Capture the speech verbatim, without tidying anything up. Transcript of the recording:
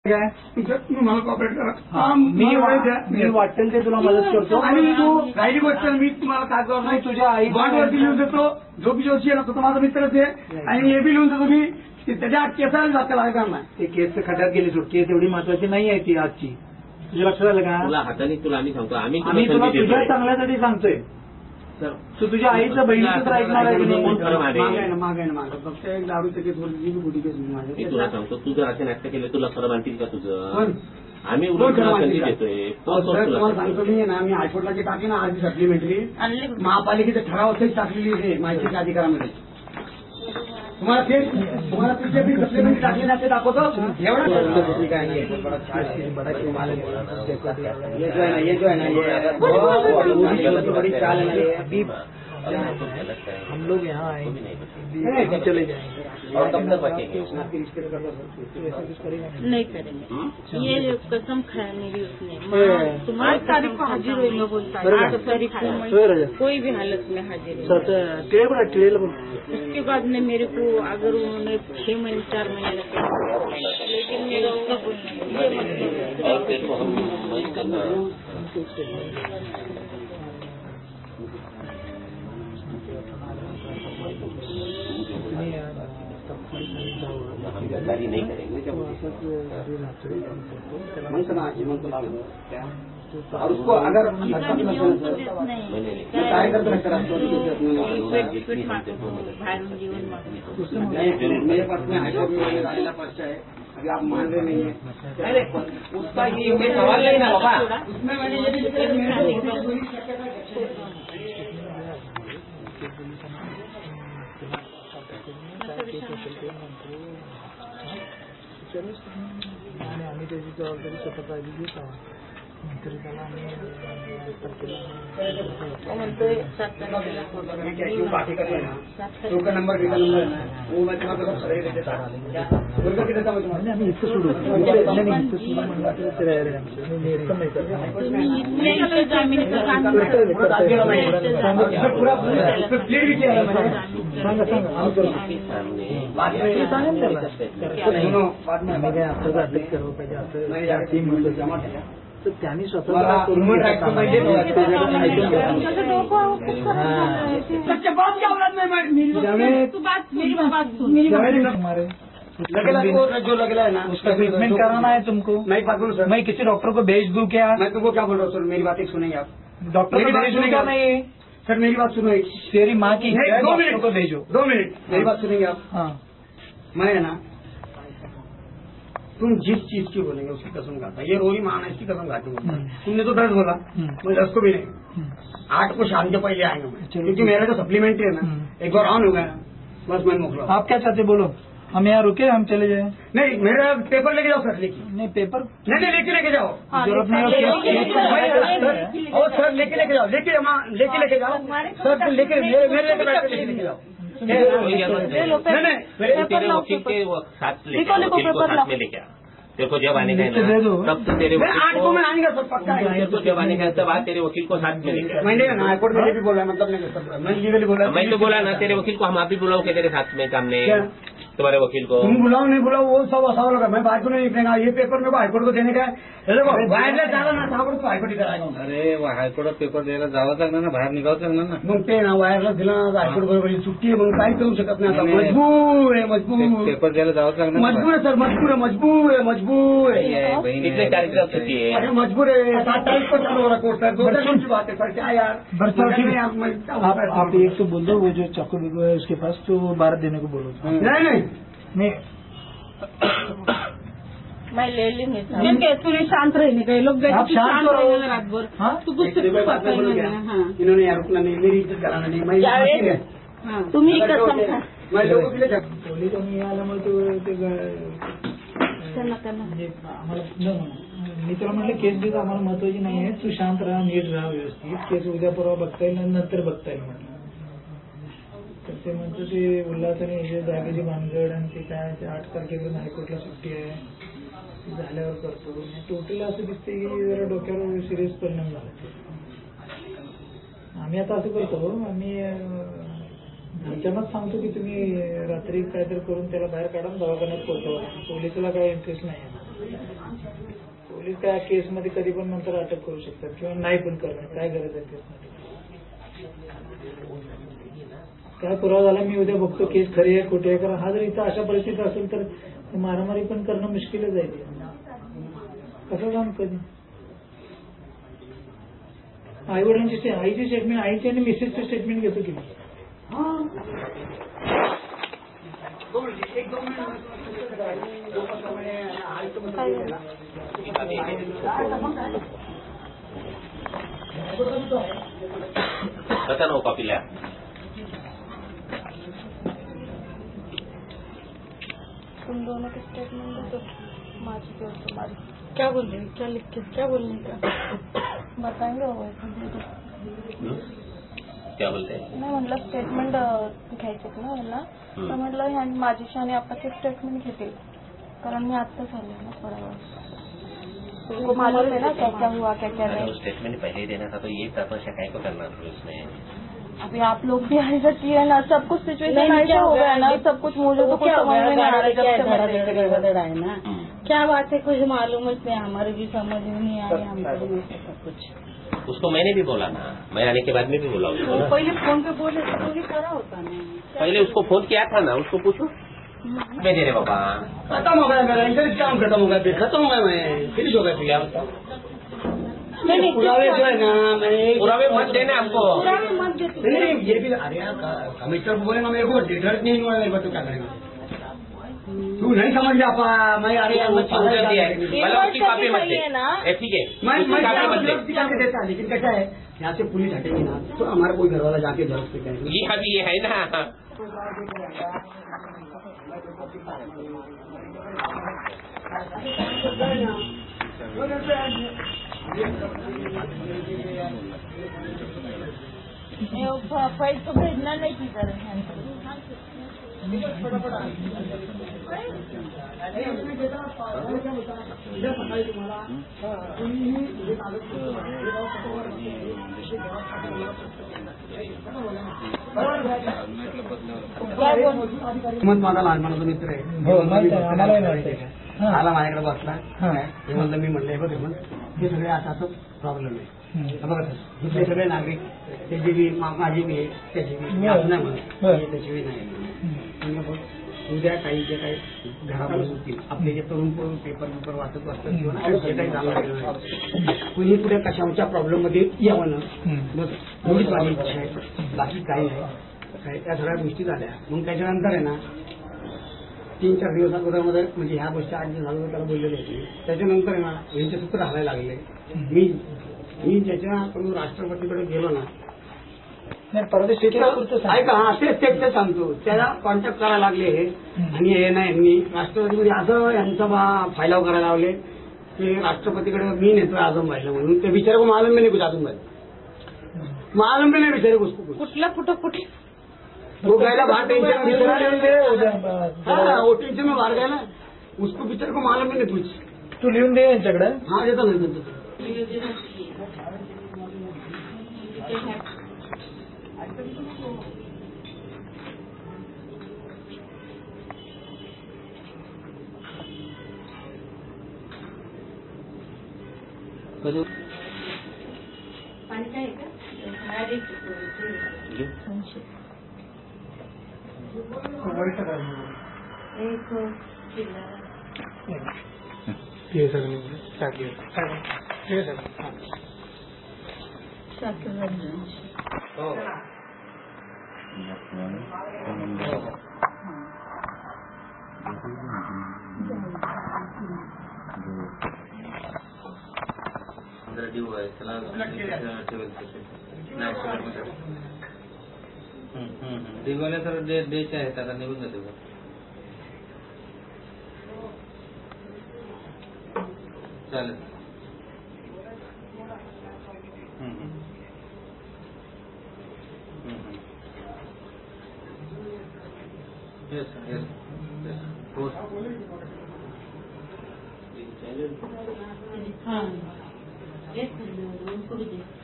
मला कॉपरेट करा. मी वाटेल ते तुला मदत करतो. आणि तू राहिली गोष्ट मी तुम्हाला काय करतो नाही तुझ्या आई बॉन्डवरती लिहून देतो. जो बी जोशी आहे ना तो माझा मित्रच आहे आणि हे बी लिहून देतो मी त्याच्या केसाला जाता लागणार नाही. ते केस खड्ड्यात गेली सोड. केस एवढी महत्वाची नाही आहे ती आजची. तुझ्या लक्षात आलं का? तुला हाताने तुला आम्ही सांगतो आम्ही आम्ही तुला तुझ्या चांगल्यासाठी सांगतोय. तू तुझ्या आईचं बहिणीचं ऐकणार आहे की नाही? मागे ना मागे ना मागे फक्त एक दारूचं केस बोलली मोठी केस मी तुला सांगतो तू जर असे नाटक केले तुला खरं मानतील का तुझं? आम्ही संधी देतोय. तुम्हाला सांगतो मी ना मी हायकोर्टला जे टाकी ना आधी सप्लिमेंटरी महापालिकेचे ठराव असेल टाकलेली आहे माहितीच्या अधिकारामध्ये. तुम्हाला ते तुम्हाला तिथे बी सप्लिमेंटरी टाकली ना ते दाखवतो. एवढं काय नाही ये जो है ना ये जो है ना ये बड़ी चाल है. हम लोग यहाँ आएंगे चले जाएंगे और कब तक बचेंगे? नहीं करेंगे. ये कसम खाया मेरी उसने. तुम्हारी तारीख को हाजिर होगा बोलता है. आठ तारीख को कोई भी हालत में हाजिर है. उसके बाद में मेरे को अगर उन्होंने छह महीने चार महीने रखे लेकिन मेरा उसका गद्दारी नहीं करेंगे और उसको अगर मेरे पास में हाईकोर्ट में रायला पर्चा है. अभी आप मान रहे नहीं है उसका ये सवाल नहीं ना बाबा. उसमें मैंने ये आम्ही त्याची जबाबदारी स्वतः काळजी घेत आहोत. तरी त्याला आम्ही का नंबर का नंबर है ना वो मैं तुम्हारे पास खड़े रहते था उनका कितना समझ में आम्ही इथं सोडू नाही इथं सोडू म्हणलं तर ते पूरा क्लियर भी किया है मैंने. सांगा सांगा आम्ही करू. सुनो बाद में आम्ही काय आपल्याला अटक करावं पाहिजे असं टीम म्हणतो जमा केल्या तर त्यांनी स्वतः जो लगेला है ना उसका ट्रीटमेंट कराना है तुमको. नहीं पागल सर मैं किसी डॉक्टर को भेज दूं क्या? मैं तुमको क्या बोल रहा हूँ सर मेरी बात एक सुनेंगे आप. डॉक्टर को भेज दूं क्या? नहीं सर मेरी बात सुनो. तेरी माँ की दो मिनट को भेजो. दो मिनट मेरी बात सुनेंगे आप. हाँ मैं है ना तुम जिस चीज की बोलेंगे उसकी कसम खाता. ये रोही महान इसकी कसम खाती हूँ. तुमने तो दस बोला मैं दस को भी नहीं. आठ को शाम के पहले आएंगे मैं क्योंकि मेरा जो सप्लीमेंट्री है ना एक बार ऑन हो गया बस मैं मोकला. आप क्या चाहते बोलो. हम यहाँ रुके हम चले जाए. नहीं मेरा पेपर लेके जाओ सर. लेके नहीं पेपर नहीं नहीं लेके लेके जाओ. जरूरत नहीं. और सर लेके लेके जाओ. लेके लेके लेके जाओ सर. लेके मेरे लेके बैठ के लेके जाओ. नहीं नहीं तेरे वकील के साथ लेके वकील को साथ में लेके आ. तेरे को जब आने का है ना तब तो तेरे आठ को मैं आएंगे सर पक्का. तेरे को जब आने का तब आ तेरे वकील को साथ में लेके. मैंने ना हाईकोर्ट में भी बोला मतलब नहीं मैं लीगली बोला. मैं तो बोला ना तेरे वकील को हम आप भी बुलाओ के तेरे साथ में सामने तुम्हारे वकील को. तुम बुलाओ नहीं बुलाओ वो सब असा लगा. मैं बात को नहीं निकलेगा. ये पेपर मेरे को हाईकोर्ट को देने का है. बाहेर जायला ना सावड तो हाईकोर्ट करायला. अरे हायकोर्टात पेपर द्यायला जावं लागणार ना. बाहेर निघावं लागणार ना. मग ते ना वायरला दिला ना हायकोर्ट बरोबर सुट्टी आहे. मग काही करू शकत नाही. आता मजबूर आहे मजबूर. पेपर द्यायला जावं लागणार. मजबूर आहे सर. मजबूर आहे मजबूर आहे मजबूर आहे. कितने तारीख तक छुट्टी है? अरे मजबूर है. सात तारीख को चालू हो रहा कोर्ट सर. दो तारीख की बात है सर. क्या यार आप आप एक तो बोल दो वो जो चाकू बिगो है उसके पास तो बारह देने को बोलो. नहीं नहीं नहीं मैं ले लेंगे. तू शांत रहने का. लोग आप शांत रहो रात भर. हाँ तू कुछ इन्होंने यार रुकना नहीं. मेरी इज्जत कराना नहीं. मैं तुम्ही कसम खा. मैं लोगों के लिए पोलीस आल्यामुळे ते आम्हाला मी तुला म्हटलं केस बीस आम्हाला महत्वाची नाही आहे. तू शांत राहा नीट राहा व्यवस्थित. केस उद्या परवा बघता येईल नंतर बघता येईल म्हटलं. तर ते म्हणतो ते उल्हास आणि हे जागेची भानगड आणि ते काय ते आठ तारखेपर्यंत हायकोर्टला सुट्टी आहे झाल्यावर करतो. टोटल असं दिसते की जरा डोक्यावर सिरियस परिणाम झाला. आम्ही आता असं करतो आम्ही घरच्यांनाच सांगतो की तुम्ही रात्री काहीतरी करून त्याला बाहेर काढून दवाखान्यात पोहोचवा. पोलिसाला काही इंटरेस्ट नाही. पोलीस त्या केसमध्ये कधी पण नंतर अटक करू शकतात किंवा नाही पण करणार. काय गरज आहे केसमध्ये? काय पुरावा झाला मी उद्या बघतो केस खरी आहे खोटी आहे. कारण हा जर इथं अशा परिस्थिती असेल तर मारामारी पण करणं मुश्किलच आहे. कसं जाऊन कधी आई वडिलांची आईची स्टेटमेंट आईची आणि मिसेसचे स्टेटमेंट घेतो की एक दोन बता ना कॉपी ला तुम दोनों के स्टेटमेंट दो माँ की और तुम्हारी क्या बोल रहे क्या लिख के क्या बोलने का बताएंगे वो दे दो. क्या बोलते हैं? नाही म्हटलं स्टेटमेंट घ्यायचे ना मला तर म्हटलं ह्या माझीशी आणि आपाचे स्टेटमेंट घेतील कारण मी आत्ताच आले ना थोडा वेळ. तुमको मालूम है ना क्या क्या हुआ क्या क्या नहीं. स्टेटमेंट पहले ही देना था तो ये तपस्या काय को करना था उसमें. अभी आप लोग भी ऐसा किए ना सब कुछ सिचुएशन ऐसा हो गया ना सब कुछ मुझे तो कुछ समझ में नहीं आ रहा है ना. क्या बात है कुछ मालूम नहीं हमारे भी समझ में नहीं आ रही हमको भी कुछ. उसको मैंने भी बोला ना मैं आने के बाद में भी बोला उसको. पहले फोन पे बोले तो भी करा होता ना. पहले उसको फोन किया था ना उसको पूछो. मैं दे रहे बाबा खत्म हो गया मेरा इंटरनेट काम खत्म हो गया खत्म हो गया मैं फिनिश हो गया क्या नहीं पुरावे जो है ना मैं पुरावे मत देना हमको. मत देते नहीं ये भी अरे यार कमिश्नर बोलेगा मेरे को डिटर्ट नहीं हुआ मेरे को तो क्या करेगा तू नहीं समझ गया पा मैं अरे यार मैं उधर दिया है मतलब उसकी कॉपी मत दे. ठीक है मैं मैं कॉपी मत दे. दिखा के देता लेकिन कैसा है यहाँ से पुलिस हटेगी ना तो हमारा कोई घर वाला जाके जरूर से कहेंगे ये अभी ये है ना. फाइल तो भेजना नहीं की तरह मग माझा लहानपणाचा मित्र आहे आला माझ्याकडे बसला हे म्हणलं मी म्हणलं हे बघ मग हे सगळे आता असं प्रॉब्लेम आहे बघा इथले सगळे नागरिक त्याची बी माझी बी आहे त्याची बी असं नाही म्हणत त्याची बी नाही उद्या काही जे काही घरामध्ये होतील आपले जे तरुण पेपर पेपर वाचत वाचतात किंवा जे काही झालं कुणी पुढे कशाच्या प्रॉब्लेम मध्ये यावं ना बस एवढीच माझी इच्छा आहे बाकी काही नाही त्या सगळ्या गोष्टी झाल्या मग त्याच्यानंतर आहे ना तीन चार दिवस अगोदरमध्ये म्हणजे ह्या गोष्टी आठ दिवस अगोदर त्याला बोललेले होते त्याच्यानंतर ना यांचे सूत्र हलायला लागले मी मी त्याच्याकडून राष्ट्रपतीकडे गेलो ना ऐका हा तेच तेच सांगतो त्याला कॉन्टॅक्ट करायला लागले आणि हे नाही यांनी राष्ट्रपतीमध्ये असं यांचा बा फायलाव करायला लावले की राष्ट्रपतीकडे मी नेतोय आझम भाईला म्हणून ते बिचारे को मालूम भी नहीं कुछ आझम भाई मालूम भी नहीं बिचारे को उसको कुठला कुठं कुठे वो गया बाहर टेंशन में वो टेंशन में बाहर गया ना उसको बिचारे को मालूम भी नहीं कुछ तू लिहून दे यांच्याकडे. हाँ देता नहीं देता पाणी काय का एक हे सगळं टाकले हे सगळं ड्यू आहे त्याला दिवाले तर डेचे आहेत आता निघून जाते चालेल. येस येस येस हाँ